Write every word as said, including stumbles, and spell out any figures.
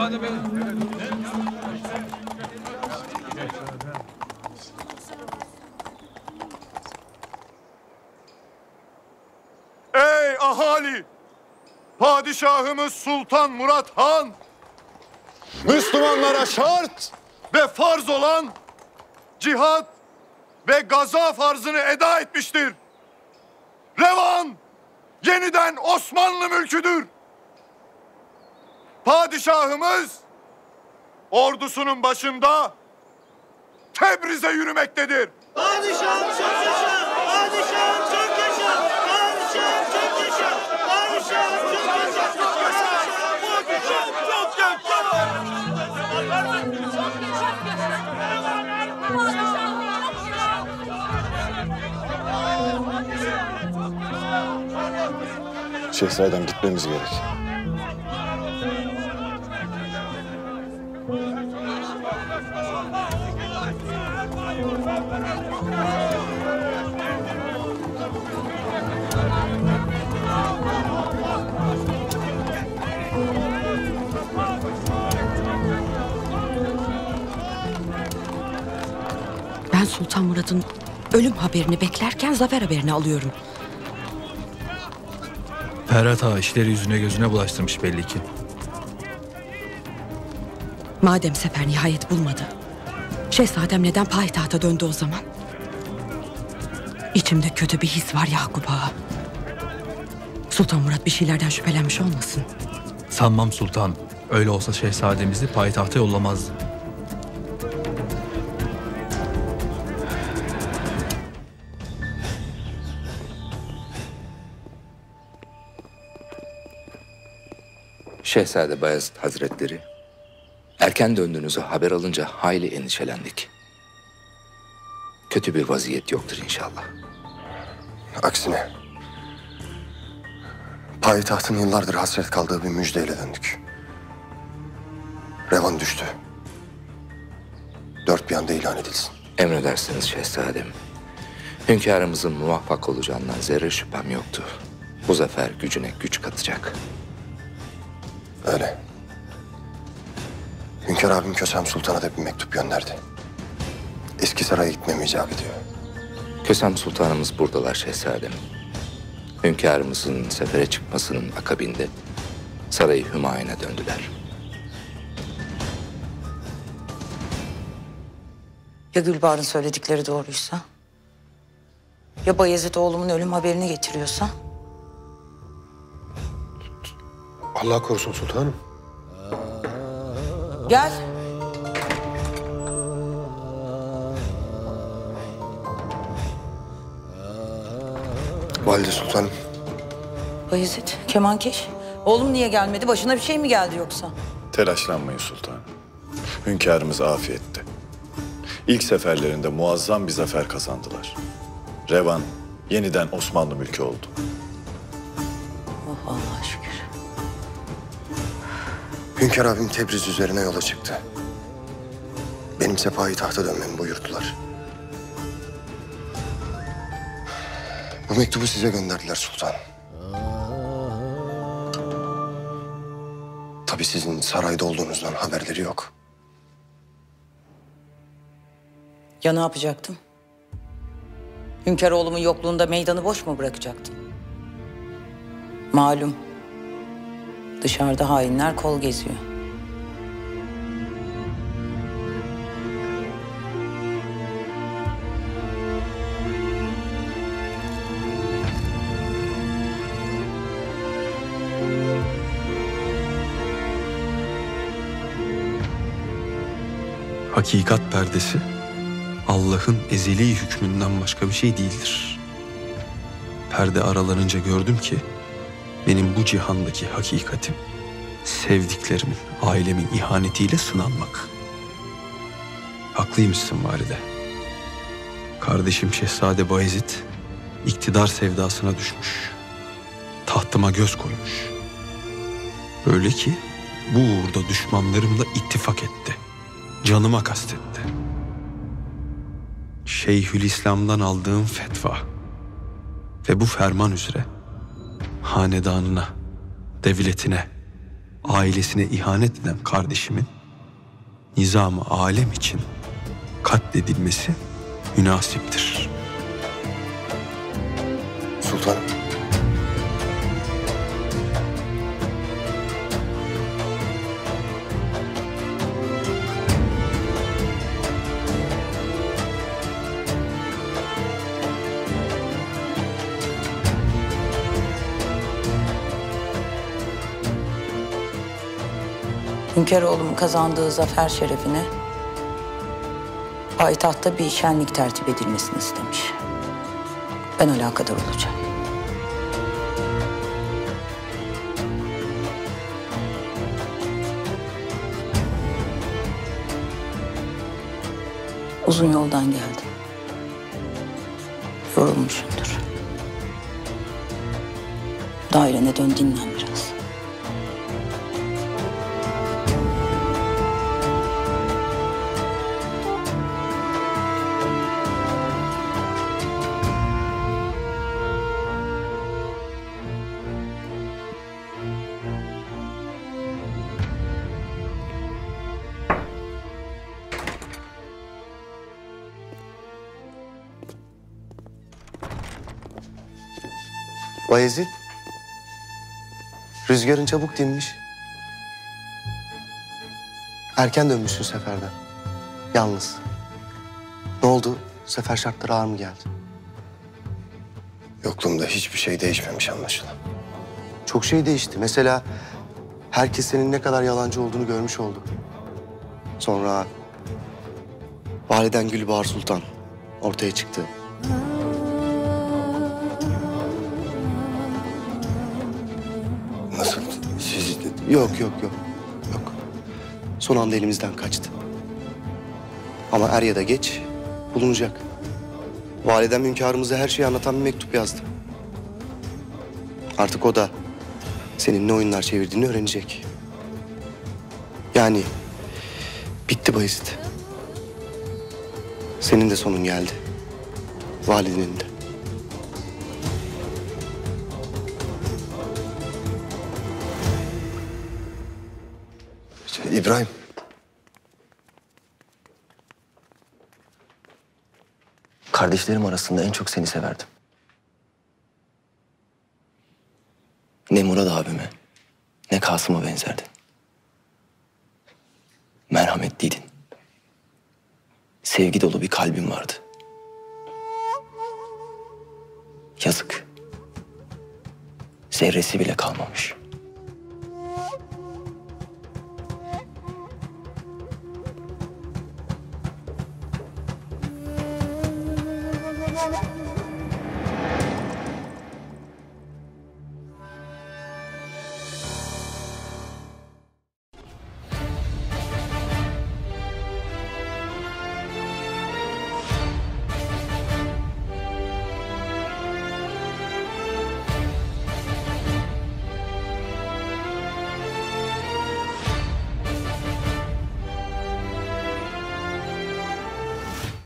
Ey ahali! Padişahımız Sultan Murat Han, Müslümanlara şart ve farz olan cihat ve gaza farzını eda etmiştir. Revan yeniden Osmanlı mülküdür. Padişahımız ordusunun başında Tebriz'e yürümektedir. Padişahım çok yaşa! Padişahım çok yaşa! Padişahım çok yaşa! Padişahım çok yaşa! Padişahım çok yaşa! Şehzadem, gitmemiz gerek. Ben Sultan Murat'ın ölüm haberini beklerken zafer haberini alıyorum. Ferhat Ağa işleri yüzüne gözüne bulaştırmış belli ki. Madem sefer nihayet bulmadı, şehzadem neden payitahta döndü o zaman? İçimde kötü bir his var Yakup Ağa. Sultan Murat bir şeylerden şüphelenmiş olmasın? Sanmam sultan. Öyle olsa şehzademizi payitahta yollamazdı. Şehzade Bayezid Hazretleri, erken döndüğünüzü haber alınca hayli endişelendik. Kötü bir vaziyet yoktur inşallah. Aksine payitahtın yıllardır hasret kaldığı bir müjdeyle döndük. Revan düştü. Dört bir anda ilan edilsin. Emredersiniz şehzadem. Hünkârımızın muvaffak olacağından zerre şüphem yoktu. Bu zafer gücüne güç katacak. Öyle. Hünkâr abim Kösem Sultan'a da bir mektup gönderdi. Eski saraya gitmemi icap ediyor. Kösem Sultanımız buradalar şehzadem. Hünkârımızın sefere çıkmasının akabinde sarayı Hümayun'a döndüler. Ya Gülbahar'ın söyledikleri doğruysa? Ya Bayezid oğlumun ölüm haberini getiriyorsa? Allah korusun sultanım. Gel. Valide sultanım. Bayezid, kemankeş. Oğlum niye gelmedi? Başına bir şey mi geldi yoksa? Telaşlanmayın sultanım. Hünkârımız afiyette. İlk seferlerinde muazzam bir zafer kazandılar. Revan yeniden Osmanlı mülkü oldu. Oh Allah'a şükür. Hünkâr abim Tebriz üzerine yola çıktı. Benimse payitahta dönmemi buyurdular. Bu mektubu size gönderdiler sultanım. Tabii sizin sarayda olduğunuzdan haberleri yok. Ya ne yapacaktım? Hünkâr oğlumun yokluğunda meydanı boş mu bırakacaktım? Malum. Dışarıda hainler kol geziyor. Hakikat perdesi Allah'ın ezeli hükmünden başka bir şey değildir. Perde aralanınca gördüm ki benim bu cihandaki hakikatim sevdiklerimin, ailemin ihanetiyle sınanmak. Haklıymışsın valide. Kardeşim Şehzade Bayezid iktidar sevdasına düşmüş. Tahtıma göz koymuş. Öyle ki bu uğurda düşmanlarımla ittifak etti. Canıma kastetti. Şeyhülislam'dan aldığım fetva ve bu ferman üzere hanedanına, devletine ailesine ihanet eden kardeşimin nizam-ı alem için katledilmesi münasiptir. Sultanım. Hünkâroğlu'nun kazandığı zafer şerefine payitahtta bir şenlik tertip edilmesini istemiş. Ben alakadar olacağım. Uzun yoldan geldim. Yorulmuşumdur. Dairene dön, dinlen biraz. Bayezid, rüzgarın çabuk dinmiş. Erken dönmüşsün seferden. Yalnız. Ne oldu? Sefer şartları ağır mı geldi? Yokluğumda hiçbir şey değişmemiş anlaşılan. Çok şey değişti. Mesela herkes senin ne kadar yalancı olduğunu görmüş oldu. Sonra validen Gülbahar Sultan ortaya çıktı. Nasıl? Siz... Yok, yok, yok. Yok. Son anda elimizden kaçtı. Ama er ya da geç bulunacak. Validem hünkârımıza her şeyi anlatan bir mektup yazdı. Artık o da senin ne oyunlar çevirdiğini öğrenecek. Yani bitti Bayezid. Senin de sonun geldi. Validenin de. İbrahim. Kardeşlerim arasında en çok seni severdim. Ne Murat abime, ne Kasım'a benzerdin. Merhametliydin. Sevgi dolu bir kalbin vardı. Yazık. Zerresi bile kalmamış.